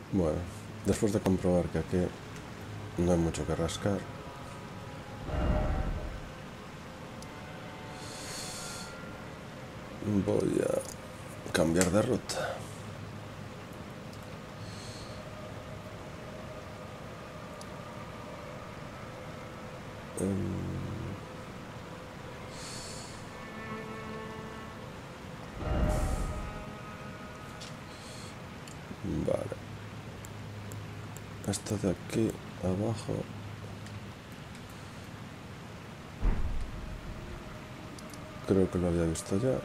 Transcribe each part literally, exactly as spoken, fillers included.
Bueno, después de comprobar que aquí no hay mucho que rascar, voy a cambiar de ruta. Vale. Esto de aquí abajo creo que lo había visto ya.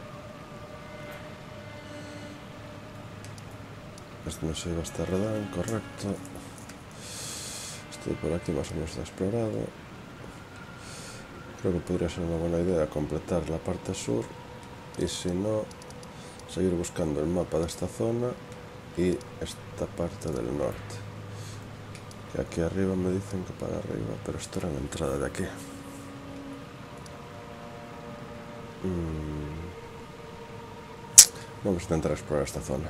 Esto no se iba hasta Redán, correcto. Estoy por aquí más o menos explorado. Creo que podría ser una buena idea completar la parte sur y si no, seguir buscando el mapa de esta zona y esta parte del norte. Que aquí arriba me dicen que para arriba, pero esto era la entrada de aquí. Mm. Vamos a intentar explorar esta zona.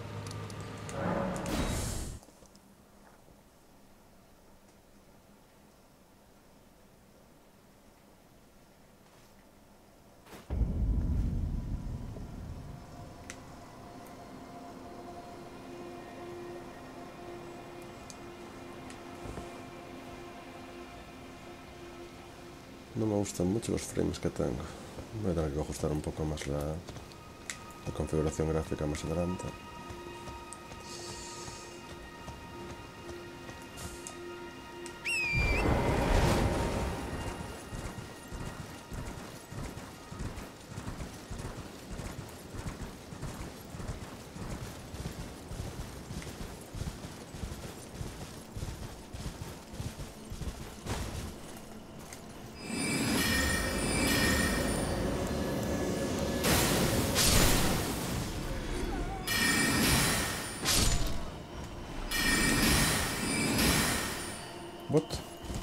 No me gustan mucho los frames que tengo. Voy a tener que ajustar un poco más la, la configuración gráfica más adelante. What?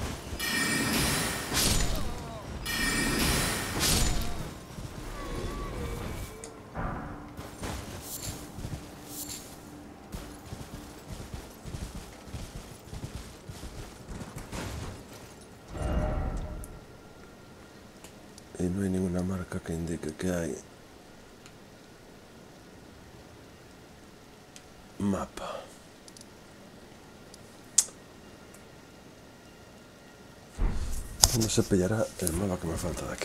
Y no hay ninguna marca que indique que hay mapa. ¿Dónde se pillará el mapa que me falta de aquí?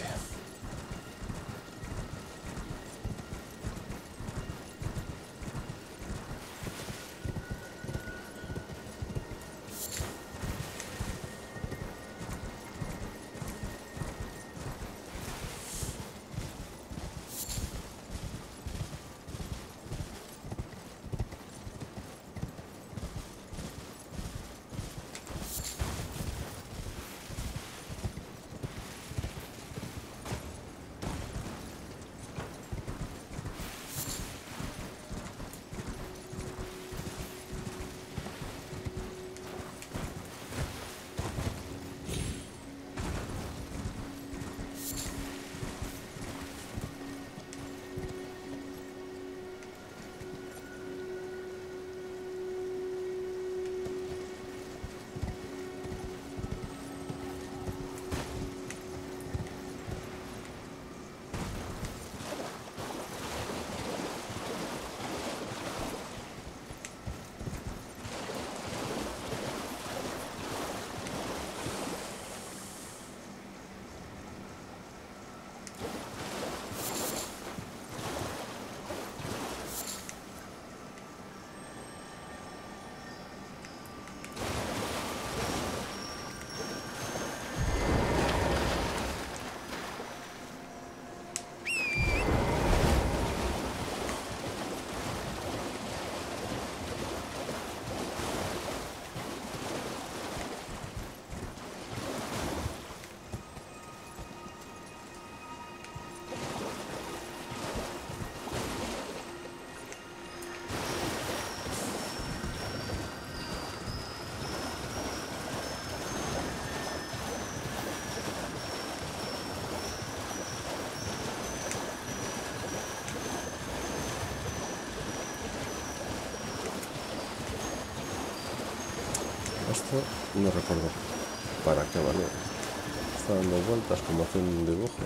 esto no recuerdo para qué valía. Está dando vueltas como haciendo un dibujo.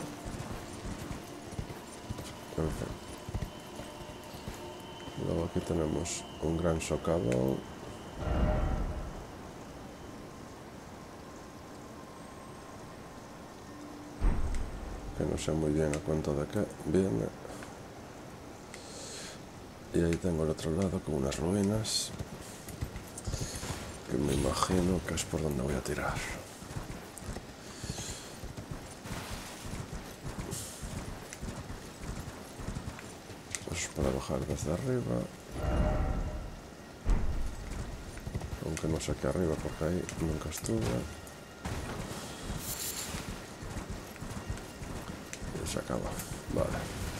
En fin. Luego aquí tenemos un gran socavón. Que no sé muy bien a cuento de qué viene. Y ahí tengo el otro lado con unas ruinas. Que me imagino que es por donde voy a tirar. Eso es para bajar desde arriba. Aunque no sé qué arriba porque ahí nunca estuve. Y se acaba. Vale.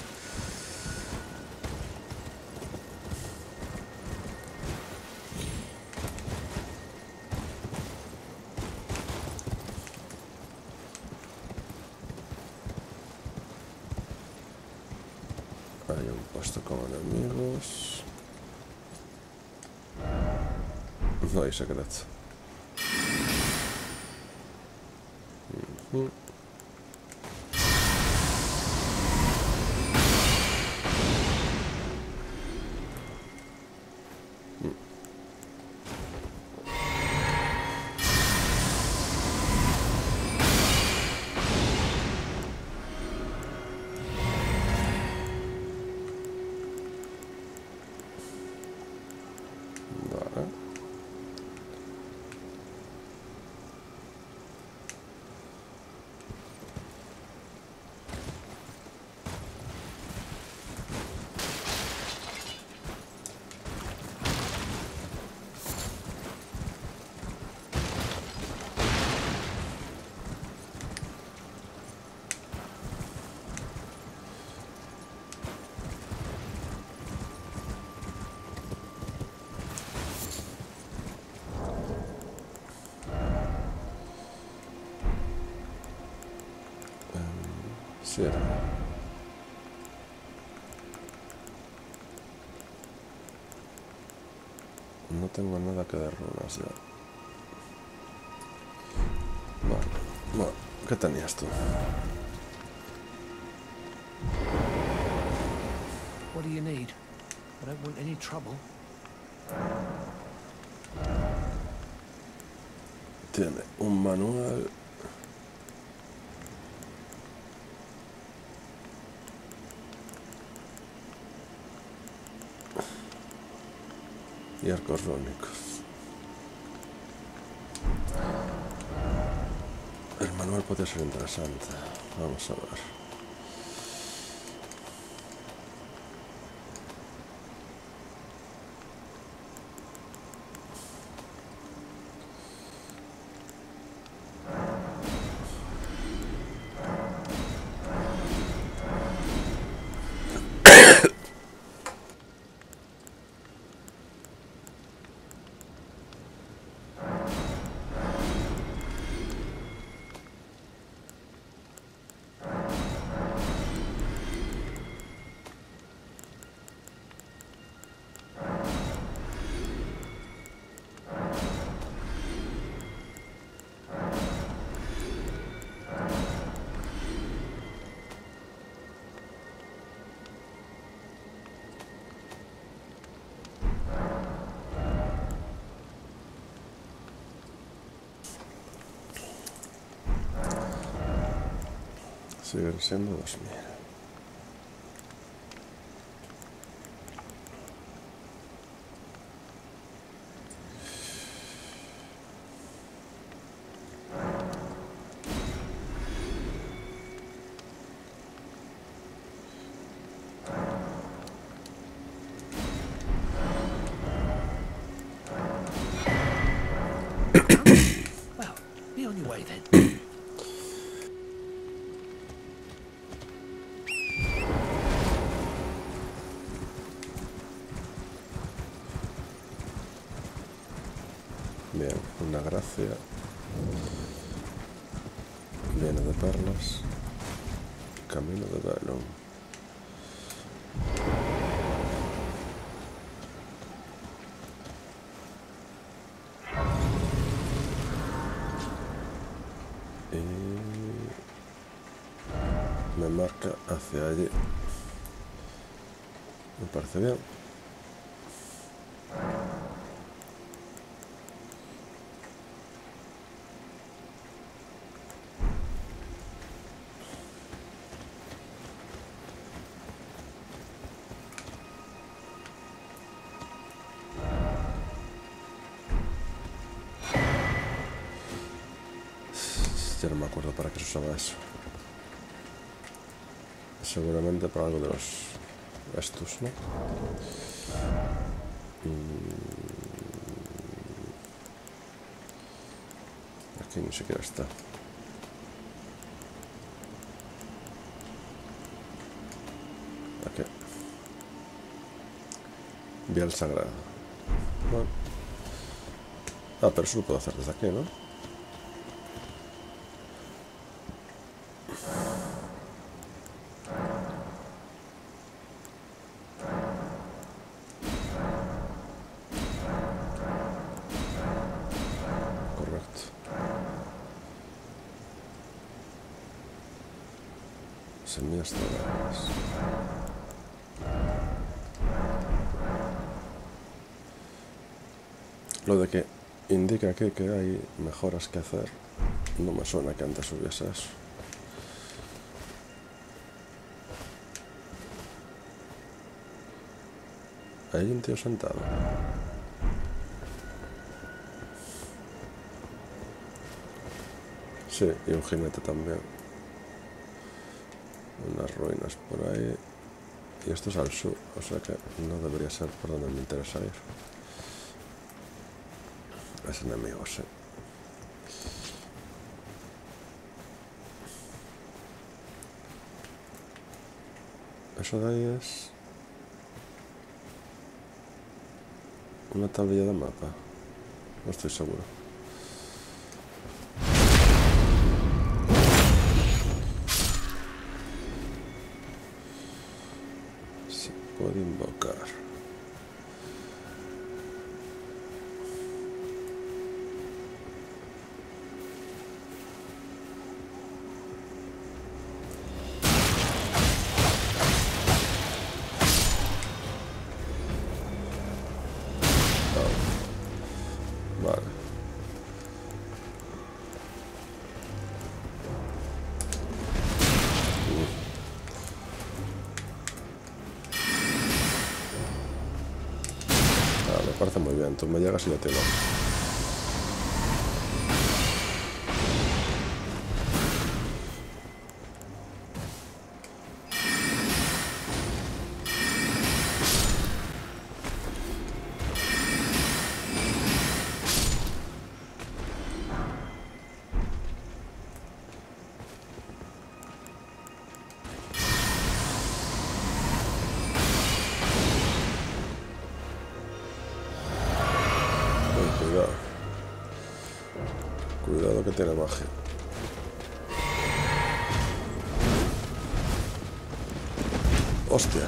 Hay un puesto con enemigos. No hay secreto. Uh-huh. Cierra. No tengo nada que dar runas ya. Vale, bueno, ¿qué tenías tú? What do you need? I don't want any trouble. Tiene un manual. Y arcos rúnicos. El manual puede ser interesante. Vamos a ver. Siguen siendo dos mil. Well, be on your way then. Bien, una gracia. Viene de perlas. Camino de Velón. marca hacia allí. Me parece bien. Ya no me acuerdo para qué se usaba eso. Seguramente para algo de los estos, ¿no? Aquí ni siquiera está. Aquí. Vial sagrado. Bueno. Ah, pero eso lo puedo hacer desde aquí, ¿no? Correcto. Semillas doradas. Lo de que indica aquí que hay mejoras que hacer, no me suena que antes hubiese eso. Hay un tío sentado. Sí, y un jinete también. Unas ruinas por ahí. Y esto es al sur, o sea que no debería ser por donde me interesa ir. Es enemigo, sí. Eso de ahí es una tablilla de mapa. No estoy seguro. Se puede invocar. Vale. Ah, me parece muy bien. Tú me llegas y yo te lo... Cuidado. Cuidado que tiene magia. Hostia.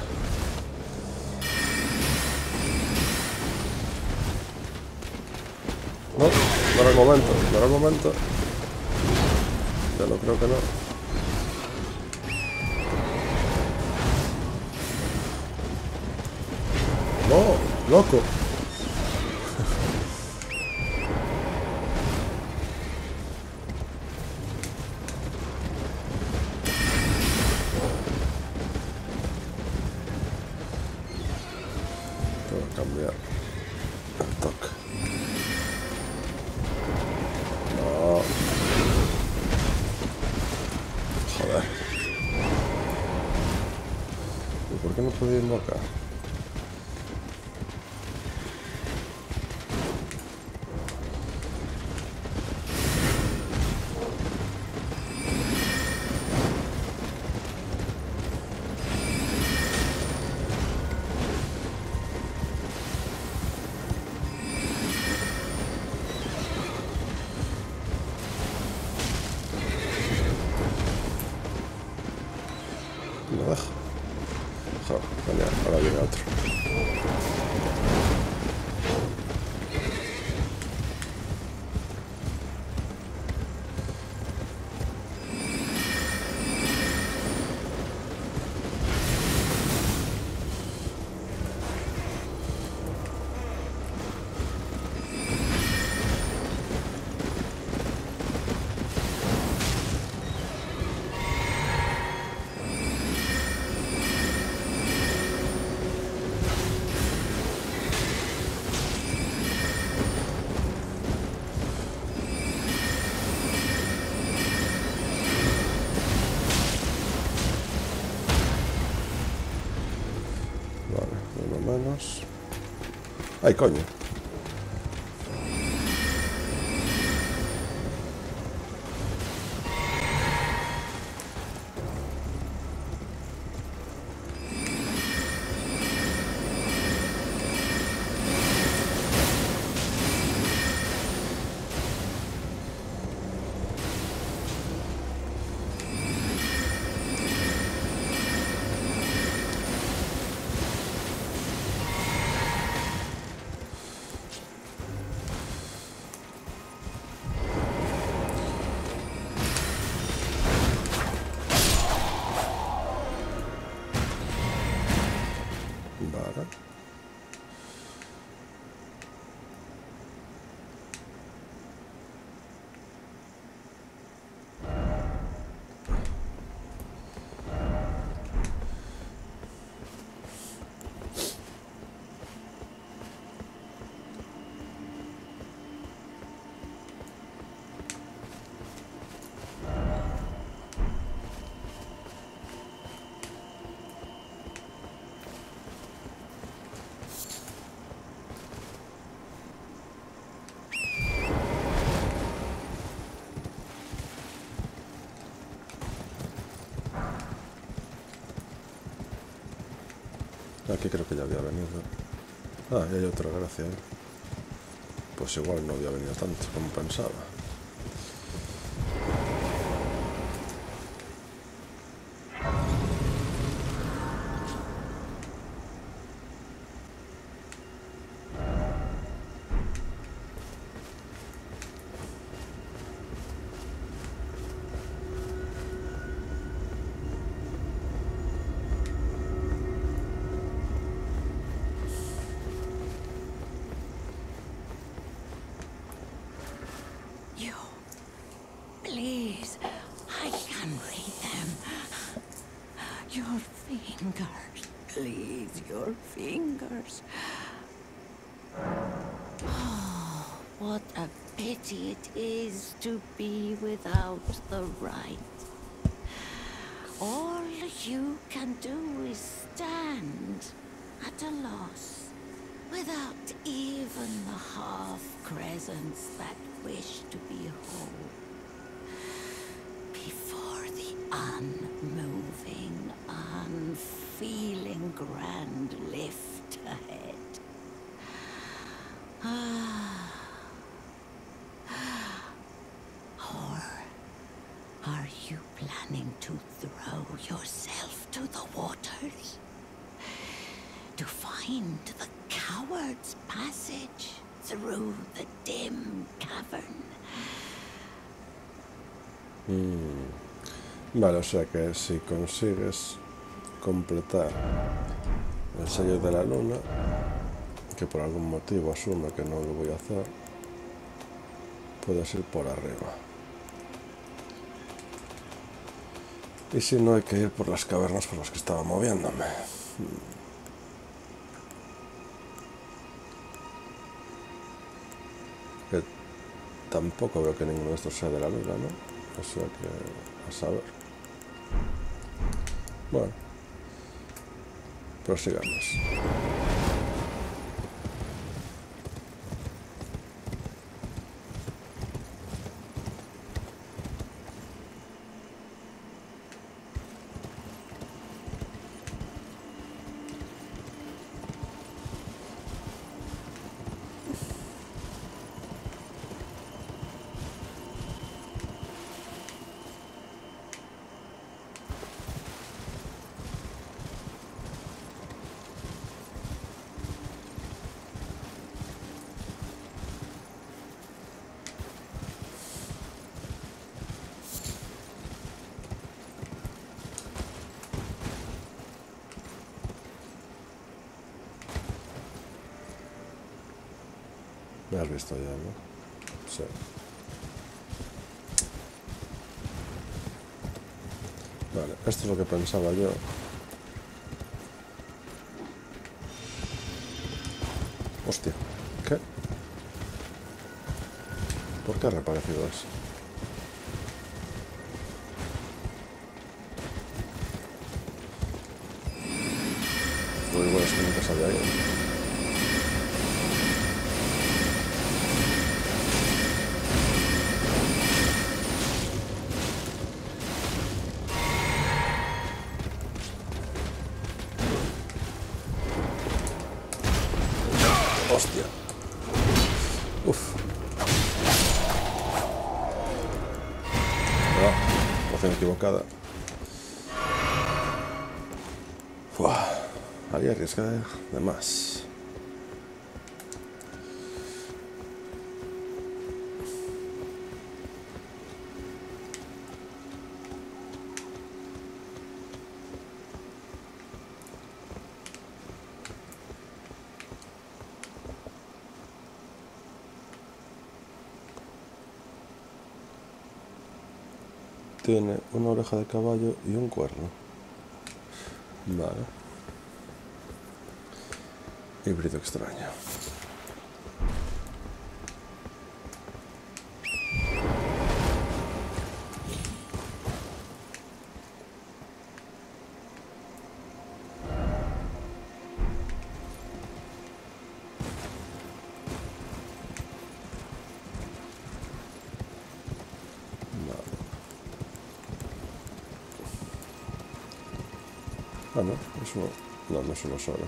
No, no era el momento, no era el momento. Ya no creo que no. No, loco. Tengo que cambiar el toque. No. Joder. ¿Y por qué no podía invocar? Lo dejo. Joder, genial, ahora llega ¡Ay, coño! Vale. Aquí creo que ya había venido. Ah, y hay otra gracia, ¿eh? Pues igual no había venido tanto como pensaba. Please, I can read them. Your fingers, please, your fingers. Oh, what a pity it is to be without the right. All you can do is stand at a loss, without even the half-crescents that wish to be whole. Before the unmoving, unfeeling grand lift ahead. Ah. Or are you planning to throw yourself to the waters? To find the coward's passage through the dim cavern? Mm. Vale, o sea que si consigues completar el sello de la luna, que por algún motivo asume que no lo voy a hacer, puedes ir por arriba. Y si no, hay que ir por las cavernas por las que estaba moviéndome. Que tampoco veo que ninguno de estos sea de la luna, ¿no? O sea que, a saber. Bueno, prosigamos. Me has visto ya, ¿no? Sí. Vale, esto es lo que pensaba yo. Hostia, ¿qué? ¿Por qué ha reaparecido eso? Lo igual es que nunca sabía ahí. Uf. No, poción equivocada. Uah, ahí arriesga de más. Tiene una oreja de caballo y un cuerno. Vale. Híbrido extraño. Ah, no, es uno. No, no es uno solo.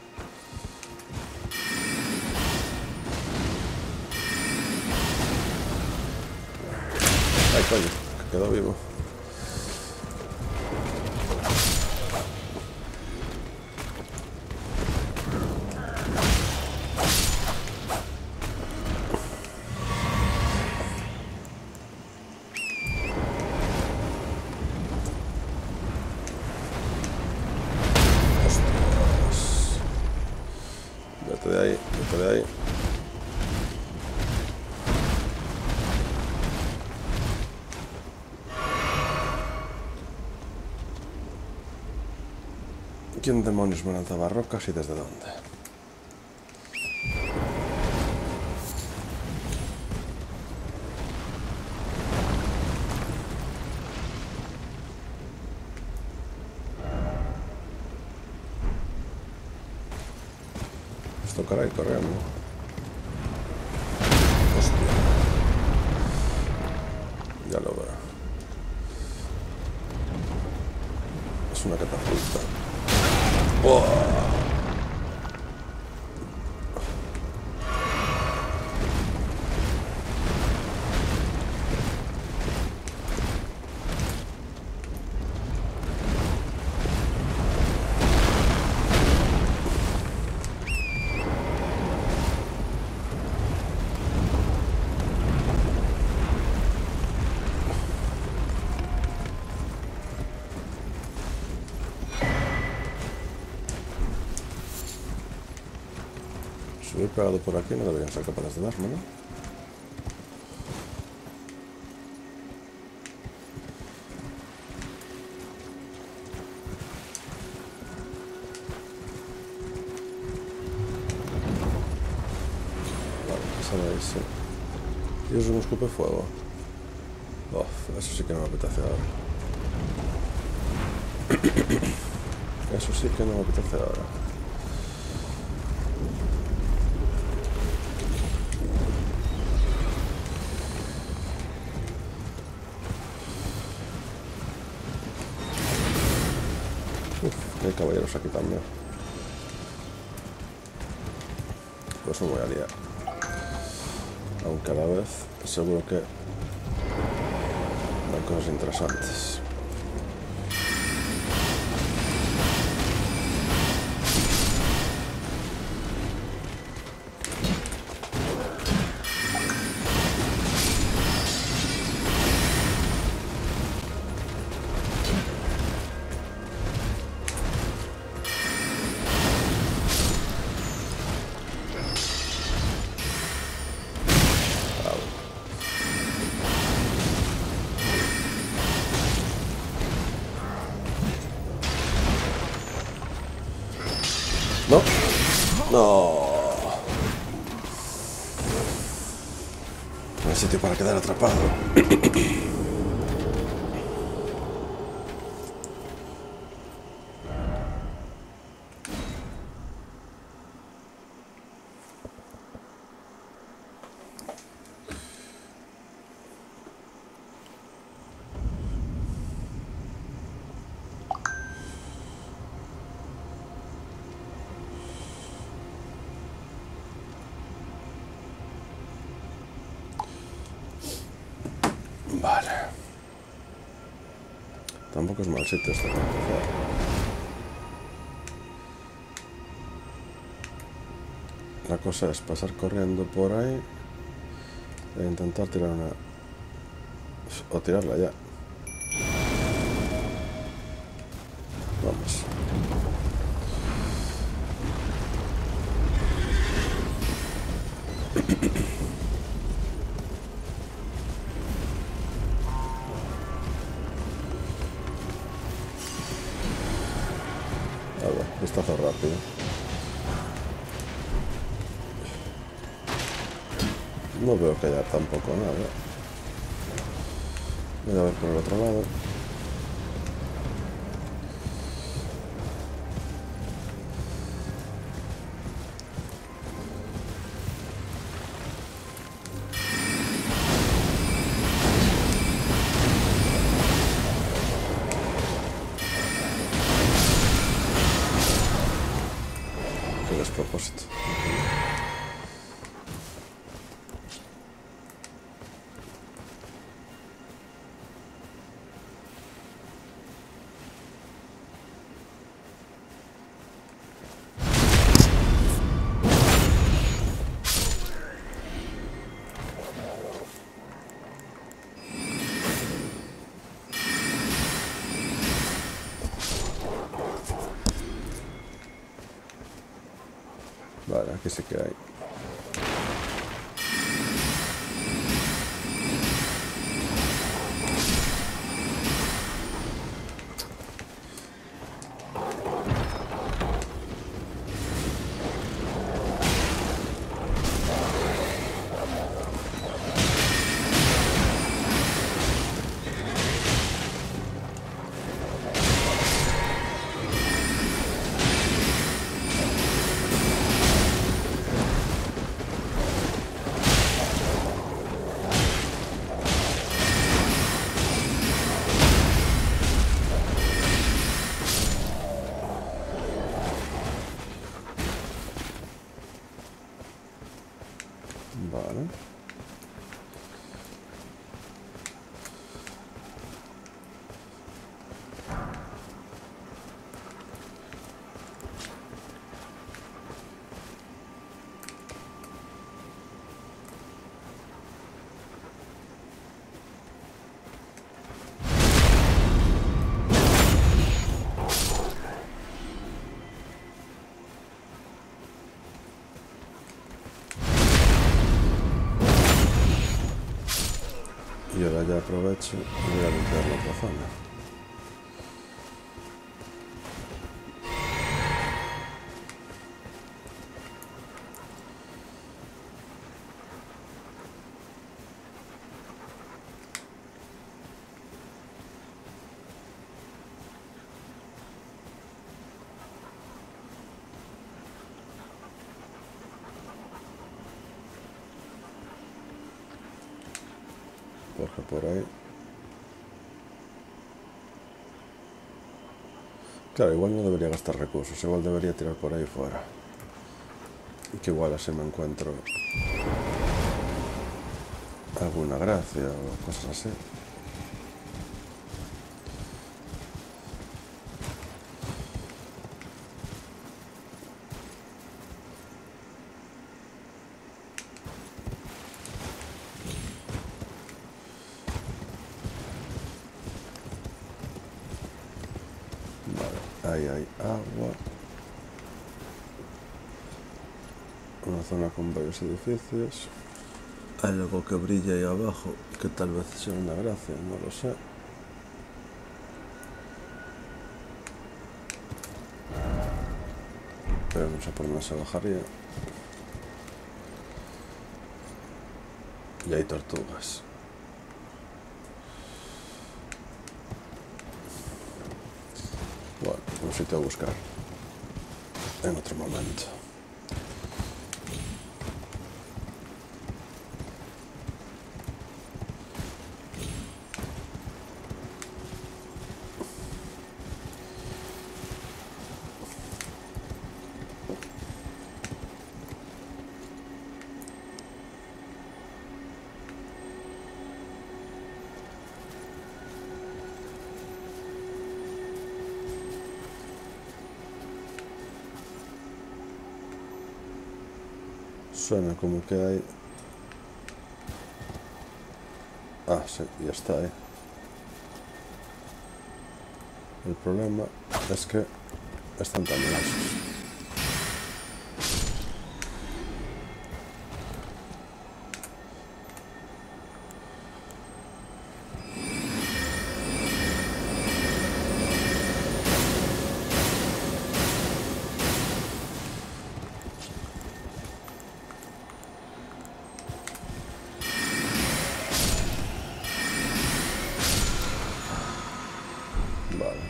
Ay, coño, que quedó vivo. Vete de ahí, vete de ahí. ¿Quién demonios me lanzaba rocas y desde dónde? Pues tocará ir corriendo. Hostia. Ya lo veo. Es una catapulta. ¡Oh! Si hubiera pegado por aquí no deberían ser capaces de darme, ¿no? Vale, ¿qué sale ahí? Sí. Y eso es un escupe fuego. Uf, eso sí que no me apetece ahora. Eso sí que no me apetece ahora. Uf, hay caballeros aquí también. Pues me voy a liar. Aunque a la vez seguro que hay cosas interesantes. No, no. No hay sitio para quedar atrapado. Vale. Tampoco es mal sitio este para empezar. La cosa es pasar corriendo por ahí e intentar tirar una... o tirarla ya. Vamos. A ver, vistazo rápido. No veo que haya tampoco nada. Voy a ver por el otro lado. Qué despropósito. Vale, aquí sí que hay. Vale. Y ahora ya aprovecho y voy a limpiar la otra zona. Porque por ahí... Claro, igual no debería gastar recursos, igual debería tirar por ahí fuera. Y que igual así me encuentro alguna gracia o cosas así. Vale, ahí hay agua. Una zona con varios edificios. Hay algo que brilla ahí abajo, que tal vez sea una gracia, no lo sé. Pero no sé por dónde se bajaría. Y hay tortugas. Bueno, un sitio a buscar en otro momento. Suena como que hay... Ah, sí, ya está ahí. El problema es que están tan lejos. Vale.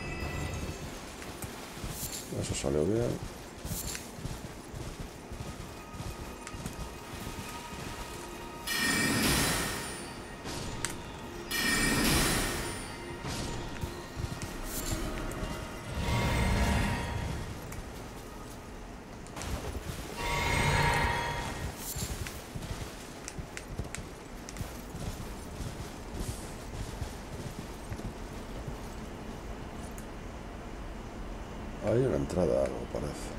Eso salió bien. Hay una entrada a algo, parece.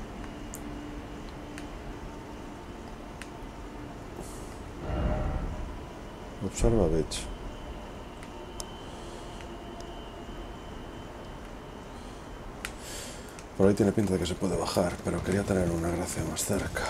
Observa, bicho. Por ahí tiene pinta de que se puede bajar, pero quería tener una gracia más cerca.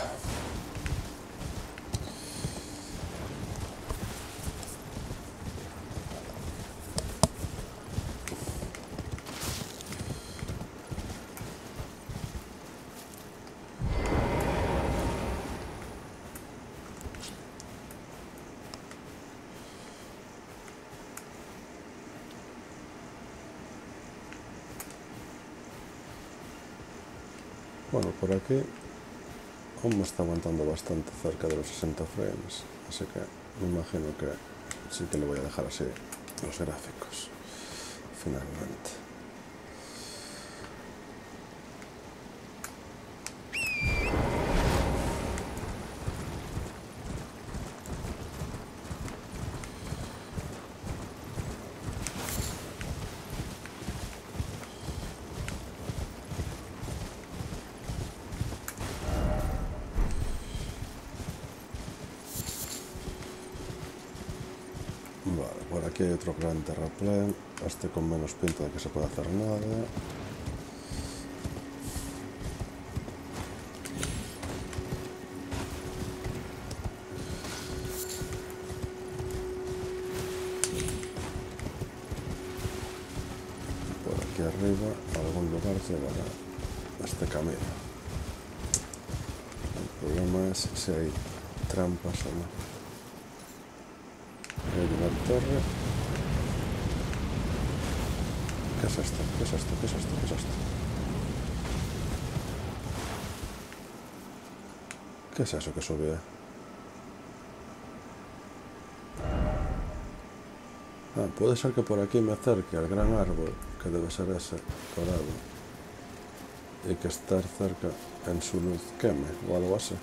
Bueno, por aquí aún me está aguantando bastante cerca de los sesenta frames, así que me imagino que sí que le voy a dejar así los gráficos, finalmente. Vale, por aquí hay otro gran terraplén, este con menos pinta de que se pueda hacer nada. Por aquí arriba, a algún lugar llevará este camino. El problema es si hay trampas o no. Hay una torre. ¿Qué es esto? ¿Qué es esto? ¿Qué es esto? ¿Qué es esto? ¿Qué es eso que subía? Ah, puede ser que por aquí me acerque al gran árbol, que debe ser ese, dorado, y que estar cerca en su luz queme o algo así.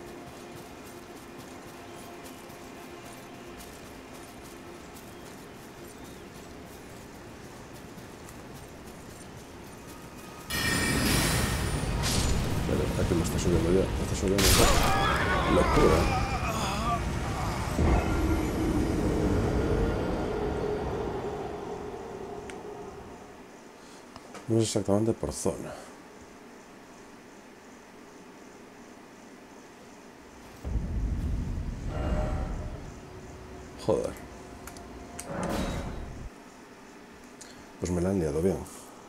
Aquí me está subiendo ya, me está subiendo ya. Locura. No es exactamente por zona. Joder. Pues me la han liado bien.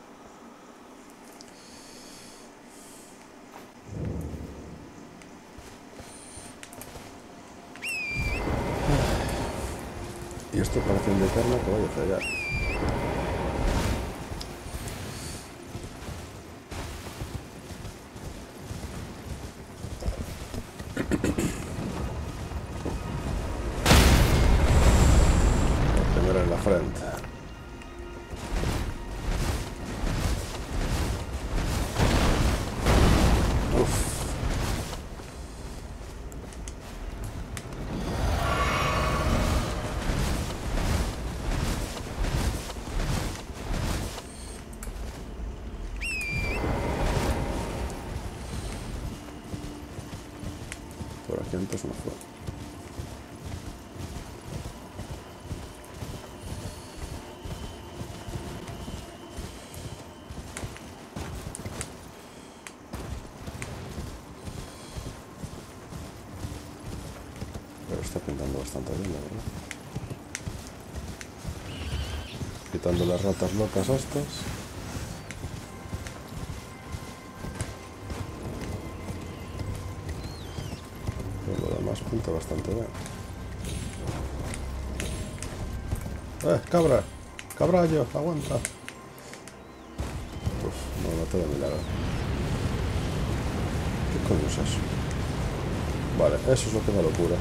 Y esto parece indicarme que voy a fallar. La primera en la frente. Uf. Por aquí antes se me fue. Pero está pintando bastante bien, la verdad. Quitando las ratas locas estas. Pero lo demás pinta bastante bien. ¡Eh, cabra! ¡Cabrallo! ¡Aguanta! Uf, no me maté de milagro. ¿Qué coño es eso? Vale, eso es lo que da locura.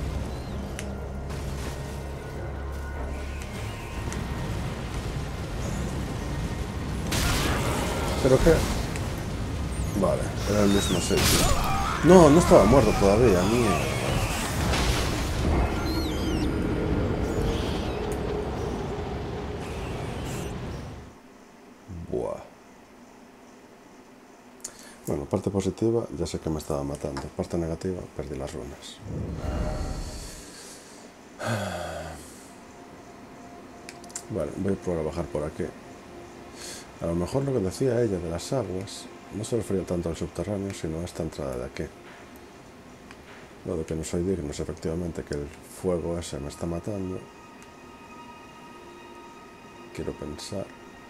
¿Pero qué? Vale, era el mismo sitio. No, no estaba muerto todavía, mierda. Buah. Bueno, parte positiva, ya sé que me estaba matando. Parte negativa, perdí las runas. Vale, voy a probar a bajar por aquí. A lo mejor lo que decía ella de las aguas no se refería tanto al subterráneo, sino a esta entrada de aquí. Lo de que no soy digno es efectivamente que el fuego ese me está matando. Quiero pensar.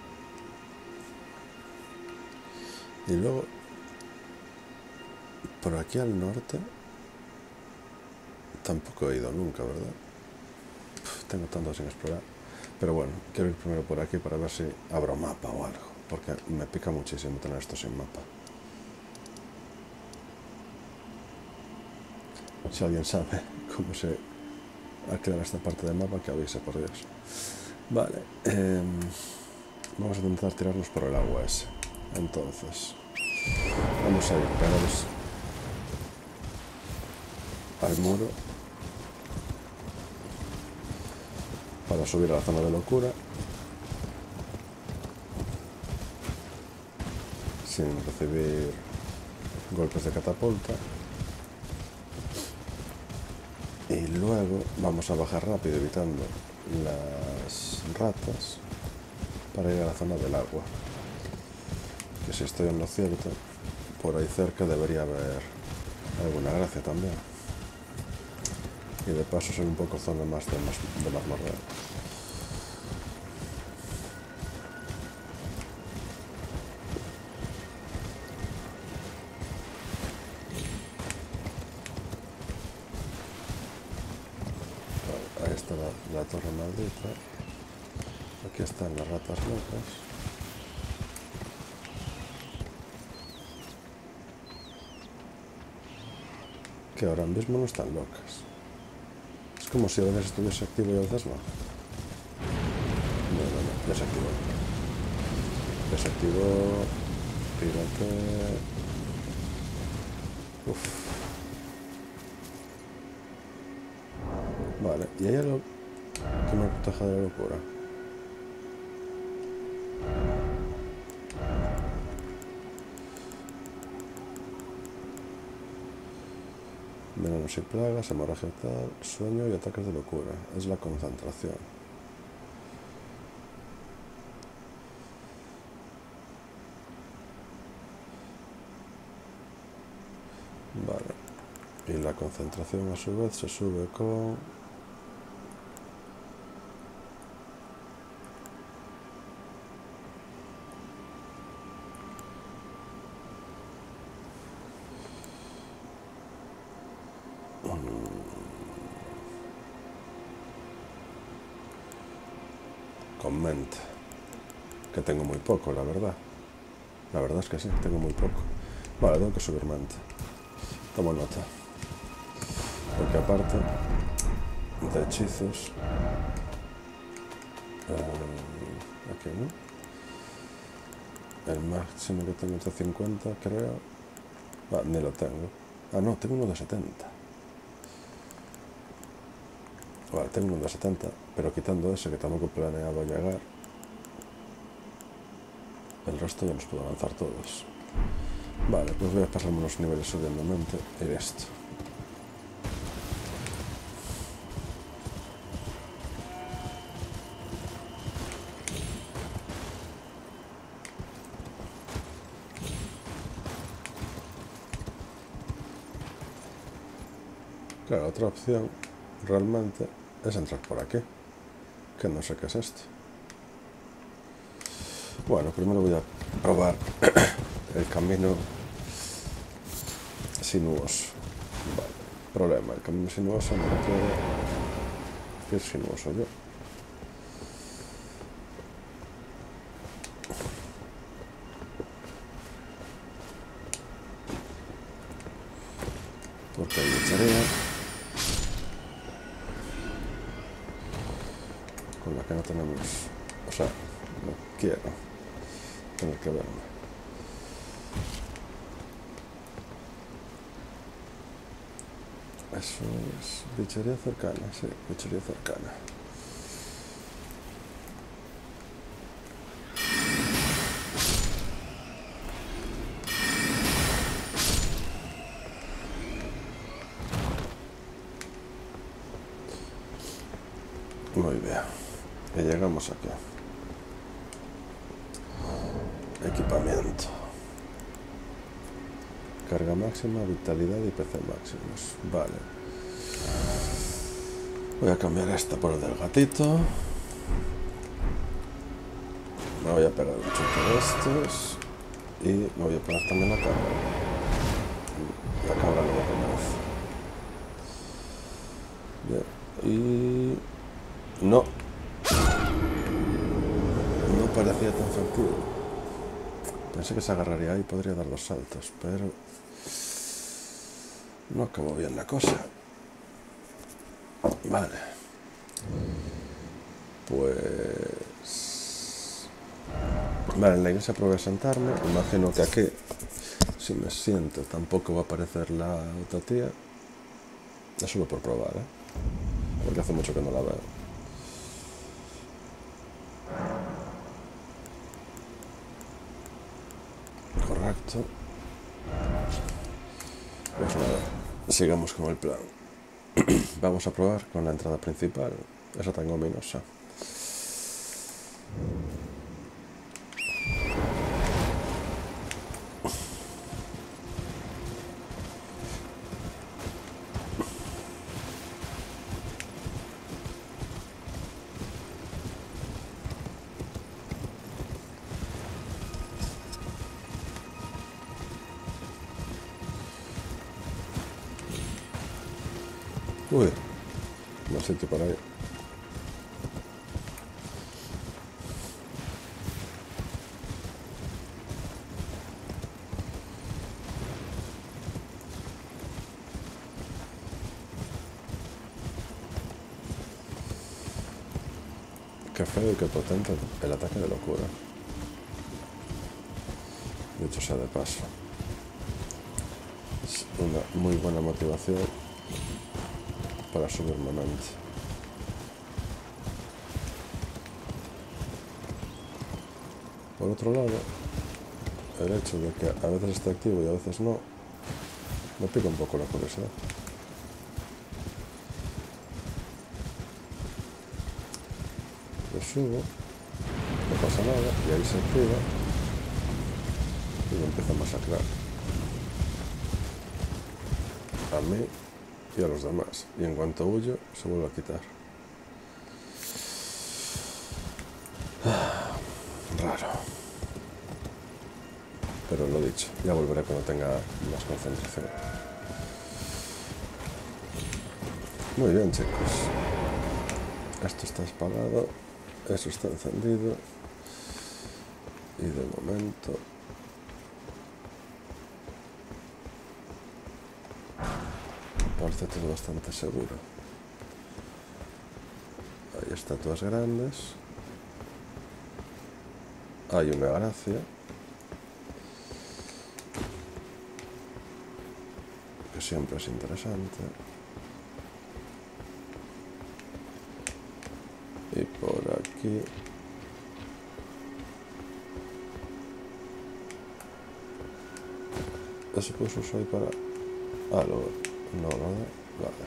Y luego, por aquí al norte, tampoco he ido nunca, ¿verdad? Uf, tengo tanto sin explorar. Pero bueno, quiero ir primero por aquí para ver si abro mapa o algo, porque me pica muchísimo tener esto sin mapa. Si alguien sabe cómo se aclara esta parte del mapa, que avise, por Dios. Vale, eh, vamos a intentar tirarnos por el agua ese. Entonces, vamos a ir pegados al muro para subir a la zona de locura sin recibir golpes de catapulta. Y luego vamos a bajar rápido evitando las ratas para ir a la zona del agua, que si estoy en lo cierto, por ahí cerca debería haber alguna gracia también. Y de paso soy un poco zona más de, más, de mazmorra. Ahí está la, la torre maldita. Aquí están las ratas locas. Que ahora mismo no están locas. Es como si a veces estuviese activo y a veces no. No, no, no, desactivo. Desactivo. Tírate. Uf. Vale, y hay algo que me proteja de la locura. Venenos y plagas, hemorragia tal, sueño y ataques de locura. Es la concentración. Vale. Y la concentración a su vez se sube con... con mente, que tengo muy poco, la verdad. La verdad es que sí, tengo muy poco. Vale, tengo que subir mente. Tomo nota. Porque aparte de hechizos... Eh, aquí, ¿no? El máximo que tengo es de cincuenta, creo. Ah, ni lo tengo. Ah, no, tengo uno de setenta. Vale, tengo uno de setenta, pero quitando ese que tampoco planeaba llegar, el resto ya los puedo lanzar todos. Vale, pues voy a pasarme unos niveles subiendo mente y esto. Claro, otra opción realmente es entrar por aquí, que no sé qué es esto. Bueno, primero voy a probar el camino sinuoso. Vale, problema, el camino sinuoso me requiere que es sinuoso yo. Porque hay bichería con la que no tenemos, o sea, no quiero tener que verme. Eso es bichería cercana, sí, bichería cercana. Muy bien, y llegamos aquí. Equipamiento. Carga máxima, vitalidad y P C máximos. Vale. Voy a cambiar esta por el del gatito. Me voy a pegar un choque de estos. Y me voy a poner también la cabra. La cabra no me conoce. Bien. Y... no. No parecía tan factible. Pensé que se agarraría ahí y podría dar los saltos, pero... no acabó bien la cosa. Vale. Pues... vale, en la iglesia probé a sentarme. Imagino que aquí, si me siento, tampoco va a aparecer la otra tía. Es solo por probar, ¿eh? Porque hace mucho que no la veo. Correcto. Pues nada, sigamos con el plan. Vamos a probar con la entrada principal, esa tan ominosa. Uy, no hay sitio para ir. Qué feo y qué potente el ataque de locura. Dicho sea de paso. Es una muy buena motivación para subir momento. Por otro lado, el hecho de que a veces esté activo y a veces no, me pica un poco la curiosidad. Lo subo, no pasa nada, y ahí se activa y me empieza a masacrar. A mí y a los demás. Y en cuanto huyo, se vuelve a quitar. Ah, raro. Pero lo dicho, ya volveré cuando tenga más concentración. Muy bien, chicos. Esto está apagado, eso está encendido. Y de momento... parece todo bastante seguro. Hay estatuas grandes. Hay una gracia. Que siempre es interesante. Y por aquí... eso pues uso ahí para... ah, lo... no, nada, vale.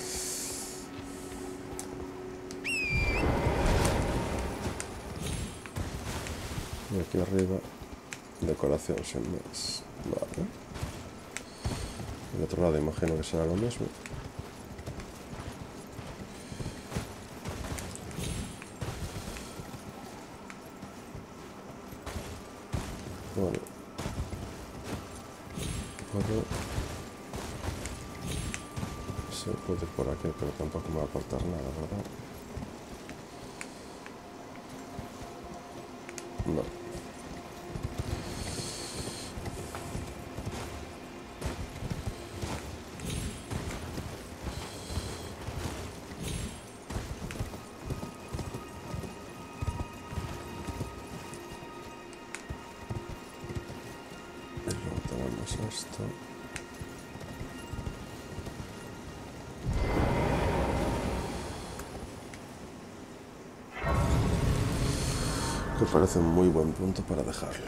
Y aquí arriba, decoración sin más, vale. El otro lado imagino que será lo mismo. igual puedo... Se puede ir por aquí, pero tampoco me va a aportar nada, ¿verdad? No. Y luego tenemos esto. Que parece un muy buen punto para dejarlo.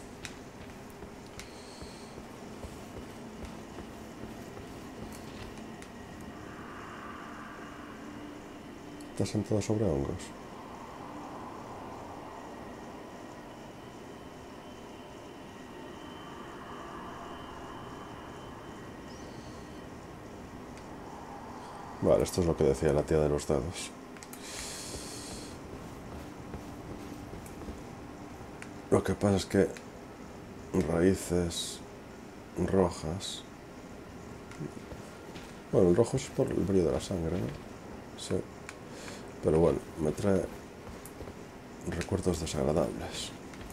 ¿Estás sentado sobre hongos? Vale, esto es lo que decía la tía de los dados. Lo que pasa es que raíces rojas... Bueno, el rojo es por el brillo de la sangre, ¿no? Sí. Pero bueno, me trae recuerdos desagradables.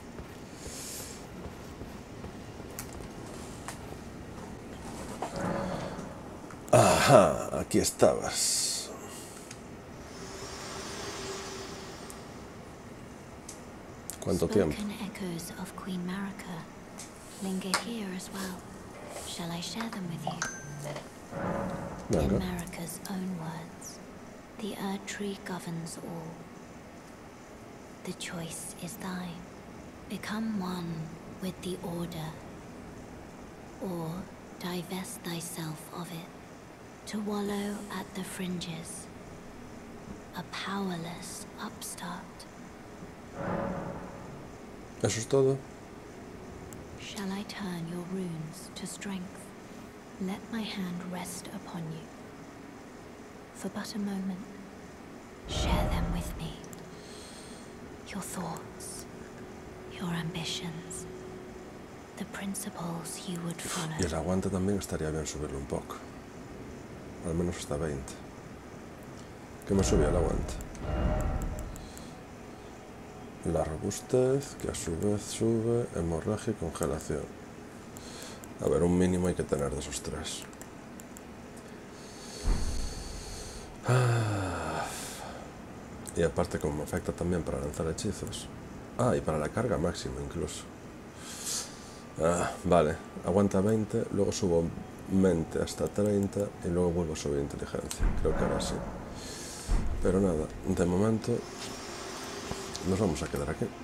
Ajá, aquí estabas. ¿Cuánto tiempo? Echoes of Queen Marika linger here as well. Shall I share them with you? Venga. In Marika's own words, the Erd Tree governs all. The choice is thine. Become one with the Order, or divest thyself of it, to wallow at the fringes, a powerless upstart. ¿Eso es todo? Shall I turn your runes to strength? Let my hand rest upon you. For but a moment, share them with me. Your thoughts, your ambitions, the principles you would follow. Y el aguante también estaría bien subirlo un poco. Al menos hasta veinte. ¿Qué me subía el aguante? La robustez, que a su vez sube hemorragia y congelación. A ver, un mínimo hay que tener de esos tres. Ah. Y aparte como afecta también para lanzar hechizos. Ah, y para la carga máxima incluso. Ah, vale, aguanta veinte, luego subo mente hasta treinta y luego vuelvo a subir inteligencia. Creo que ahora sí. Pero nada, de momento nos vamos a quedar aquí.